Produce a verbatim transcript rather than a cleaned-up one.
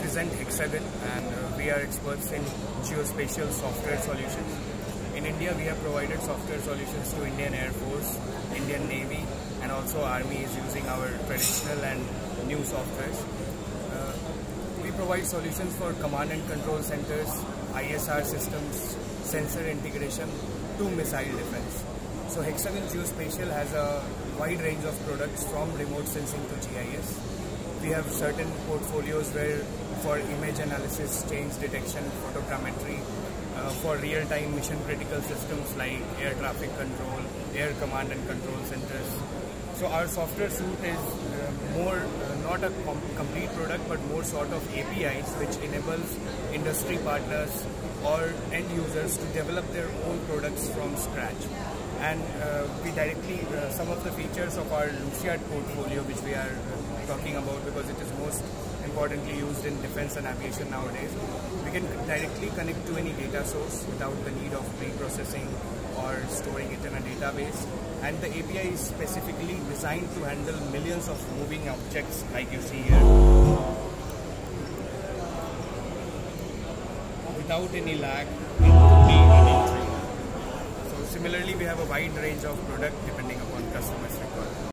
represent Hexagon, and uh, we are experts in geospatial software solutions. In India, we have provided software solutions to Indian Air Force, Indian Navy, and also Army is using our traditional and new softwares. Uh, we provide solutions for command and control centers, I S R systems, sensor integration to missile defense. So Hexagon Geospatial has a wide range of products from remote sensing to G I S. We have certain portfolios where for image analysis, change detection, photogrammetry, uh, for real-time mission-critical systems like air traffic control, air command and control centers. So our software suite is uh, more, uh, not a com complete product, but more sort of A P Is which enables industry partners or end users to develop their own products from scratch. And uh, we directly, uh, some of the features of our Luciad portfolio, which we are uh, talking about because it is most importantly used in defense and aviation nowadays, we can directly connect to any data source without the need of pre-processing or storing it in a database. And the A P I is specifically designed to handle millions of moving objects like you see here, without any lag in two D and in three D. So similarly, we have a wide range of product depending upon customers' requirements.